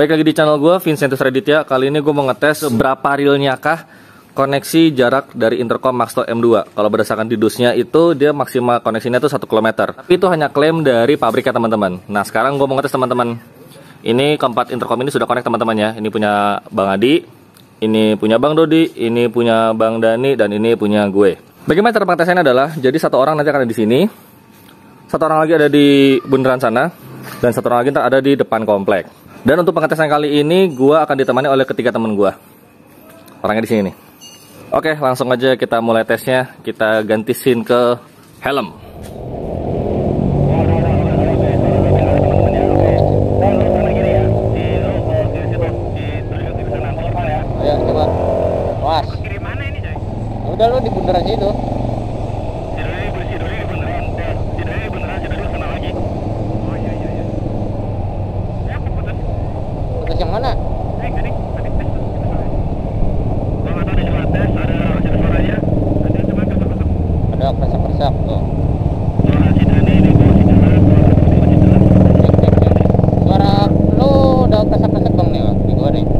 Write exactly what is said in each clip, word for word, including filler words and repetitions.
Baik lagi di channel gue, Vincentus Raditya. Kali ini gue mau ngetes berapa realnya kah koneksi jarak dari intercom Maxtor M dua. Kalau berdasarkan di dusnya itu dia maksimal koneksinya itu satu kilometer. Tapi itu hanya klaim dari pabriknya teman-teman. Nah sekarang gue mau ngetes teman-teman. Ini keempat intercom ini sudah connect teman-teman ya. Ini punya Bang Adi, ini punya Bang Dodi, ini punya Bang Dani, dan ini punya gue. Bagaimana cara pengetesannya adalah, jadi satu orang nanti akan ada di sini, satu orang lagi ada di bundaran sana, dan satu orang lagi ntar ada di depan komplek. Dan untuk pengetesan kali ini, gue akan ditemani oleh ketiga teman gue. Orangnya di sini nih. Oke, langsung aja kita mulai tesnya. Kita ganti scene ke helm. Ayo coba. Was. Udah lu di bundaran situ. Putus yang mana? Ada keresak-keresak tuh. Suara lu udah keresak-keresak dong nih, di gua nih.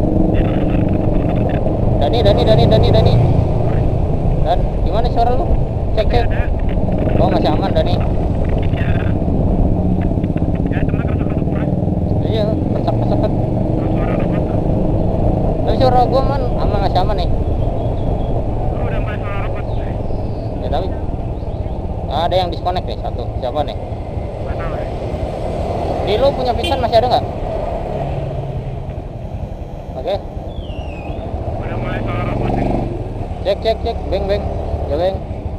Dani, Dani, Dani, Dani, Dani. Dan gimana suara lu? Cek, cek. Oh masih aman Dani. Iya, keresak-keresak kan. Tapi suara gua man aman, masih aman nih. Ya tapi ada yang disconnect nih satu. Siapa nih? Di lu punya pisan masih ada nggak? Oke. Cek cek cek, beng beng, ya beng.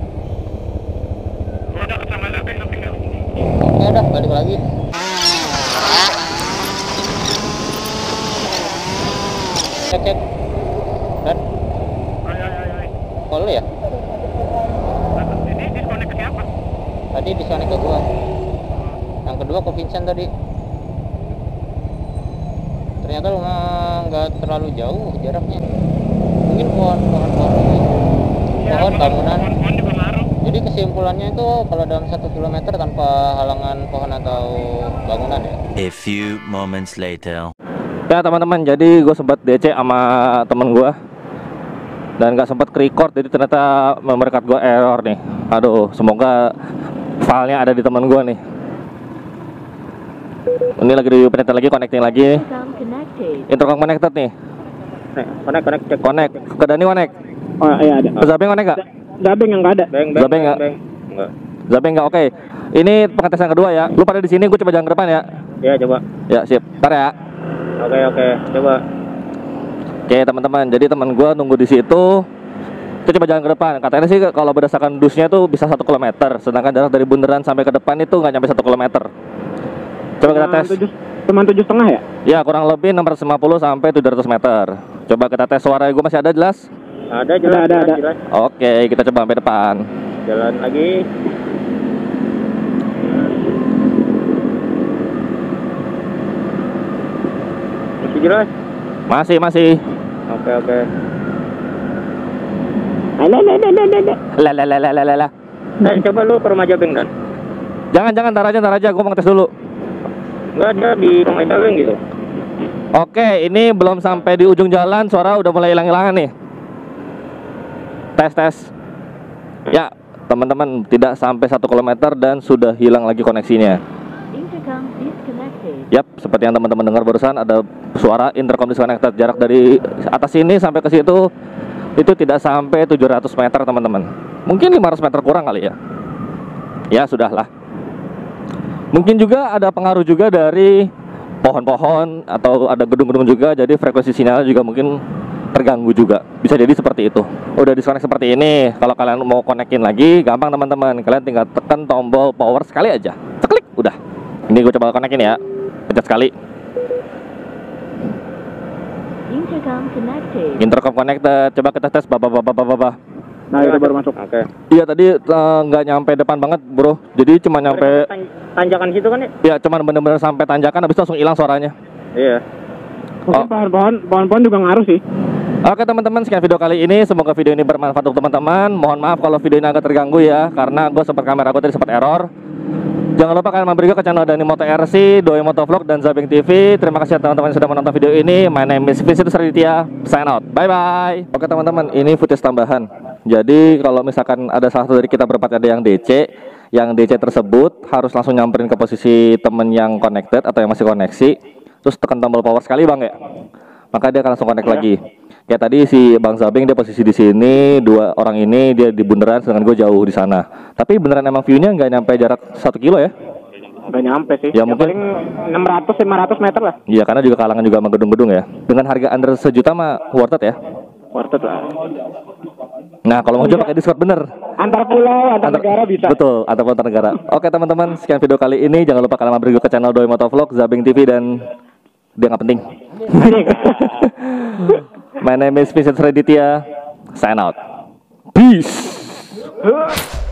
Oke dah, balik lagi. Cek cek. Dan. Kalau ya? Ini disconnect ke siapa? Tadi disconnect ke gua. Yang kedua ke Vincent tadi. Ternyata rumah nggak terlalu jauh jaraknya. Mungkin pohon pohon pohon pohon bangunan. Pohon juga ngaruh. Jadi kesimpulannya itu kalau dalam satu kilometer tanpa halangan pohon atau bangunan ya. A few moments later. Ya teman-teman, jadi gue sempat D C sama temen gue dan gak sempat ke-record, jadi ternyata memory card gue error nih. Aduh, semoga filenya ada di teman gue nih. Ini lagi di penetan lagi, connecting lagi. Intercom connected nih. Connect connect cek. Connect ke Dani, connect. Oh iya ada. Ke Zabeng connect gak? Zabeng yang nggak ada. Beng beng. Zabeng nggak? Enggak. Zabeng nggak? Oke. Ini pengetesan kedua ya. Lu pada di sini, gue coba jalan ke depan ya. Ya coba. Ya sip. Ntar ya. Oke oke. Coba. Oke teman-teman, jadi teman gue nunggu di situ. Kita coba jalan ke depan. Katanya sih kalau berdasarkan dusnya tuh bisa satu kilometer, sedangkan jarak dari bundaran sampai ke depan itu nggak nyampe satu kilometer. Coba kita tes. Cuma tujuh setengah ya? Ya kurang lebih enam ratus lima puluh sampai tujuh ratus meter. Coba kita tes, suara gue masih ada jelas? Ada jelas. Ada, ada, jelas, ada. jelas. Oke, kita coba sampai depan. Jalan lagi. Masih jelas? Masih, masih. Oke oke. Ada, ada, ada, ada, ada. Lah, lah, lah, lah, lah, lah, lah. Dan coba lu ke rumah Jabeng Dan. Jangan, jangan, tar aja, tar aja. Gue mau ngetes dulu. Enggak ada di rumah Jabeng gitu. Oke, ini belum sampai di ujung jalan, suara udah mulai hilang-hilangan nih. Tes, tes. Ya, teman-teman, tidak sampai satu kilometer dan sudah hilang lagi koneksinya. Yap, seperti yang teman-teman dengar barusan, ada suara intercom disconnected. Jarak dari atas sini sampai ke situ itu tidak sampai tujuh ratus meter, teman-teman. Mungkin lima ratus meter kurang kali ya. Ya, sudahlah. Mungkin juga ada pengaruh juga dari pohon-pohon atau ada gedung-gedung juga, jadi frekuensi sinyal juga mungkin terganggu juga. Bisa jadi seperti itu. Udah disconnect seperti ini. Kalau kalian mau konekin lagi, gampang teman-teman. Kalian tinggal tekan tombol power sekali aja. Ceklik, udah. Ini gue coba konekin ya. Pencet sekali. Intercom connected. Intercom connected. Coba kita tes baba baba baba baba. Nah itu baru masuk. Oke. Iya tadi nggak uh, nyampe depan banget bro. Jadi cuma nyampe Tanjakan situ kan ya? Iya, cuman bener-bener sampai tanjakan, habis itu langsung hilang suaranya. Iya. Mungkin Oh. pohon-pohon, pohon-pohon juga ngaruh sih. Oke teman-teman, sekian video kali ini. Semoga video ini bermanfaat untuk teman-teman. Mohon maaf kalau video ini agak terganggu ya, karena gue sempat kamera gue tadi sempat error. Jangan lupa kalian mampir juga ke channel Dani Moto R C, Doi Motovlog, dan Zabeng T V. Terima kasih teman-teman yang sudah menonton video ini. My name is Vincent Raditya. Sign out. Bye bye. Oke teman-teman, ini footage tambahan. Jadi kalau misalkan ada salah satu dari kita berempat ada yang D C, yang D C tersebut harus langsung nyamperin ke posisi temen yang connected atau yang masih koneksi, terus tekan tombol power sekali bang ya. Maka dia akan langsung connect lagi. Kayak tadi si Bang Zabeng dia posisi di sini, dua orang ini dia di bundaran, sedangkan gue jauh di sana. Tapi beneran emang view-nya nggak nyampe jarak satu kilo ya? Nggak nyampe sih. Ya, Ya, mungkin paling enam ratus lima ratus meter lah. Iya, karena juga kalangan juga sama gedung-gedung ya. Dengan harga under sejuta mah worth it ya. Worth it lah. Nah, kalau mau coba pakai Discord bener. Antar pulau, antar, negara bisa. Betul, antar pulau antar negara. Oke teman-teman, sekian video kali ini. Jangan lupa kalian mampir juga ke channel Doi Motovlog, Zabeng T V, dan dia nggak penting. My name is Vincent Raditya. Sign out. Peace.